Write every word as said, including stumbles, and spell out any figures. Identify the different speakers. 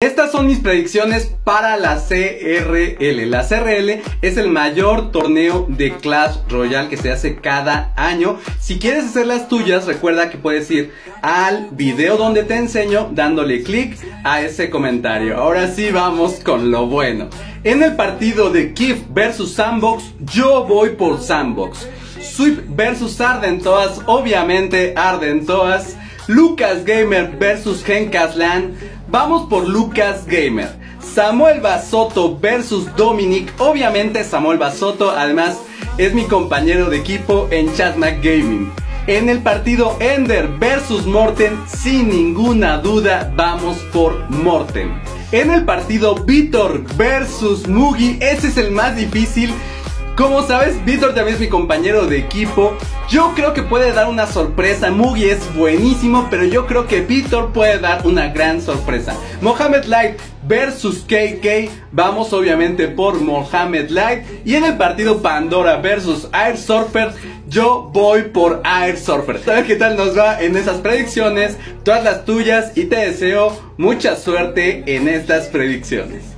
Speaker 1: Estas son mis predicciones para la C R L. La C R L es el mayor torneo de Clash Royale que se hace cada año. Si quieres hacer las tuyas, recuerda que puedes ir al video donde te enseño dándole clic a ese comentario. Ahora sí vamos con lo bueno. En el partido de Kif versus Sandbox, yo voy por Sandbox. Sweep versus Ardentoas, obviamente Ardentoas. Lucas Gamer versus Genkaslan, vamos por Lucas Gamer. Samuel Basoto versus Dominic, obviamente Samuel Basoto, además es mi compañero de equipo en Chatmac Gaming. En el partido Ender versus Morten, sin ninguna duda vamos por Morten. En el partido Vitor versus Mugi, ese es el más difícil. Como sabes, Vitor también es mi compañero de equipo. Yo creo que puede dar una sorpresa. Mugi es buenísimo, pero yo creo que Vitor puede dar una gran sorpresa. Mohamed Light versus K K, vamos obviamente por Mohamed Light. Y en el partido Pandora versus Air Surfer, yo voy por Air Surfer. ¿Sabes qué tal nos va en esas predicciones? Todas las tuyas, y te deseo mucha suerte en estas predicciones.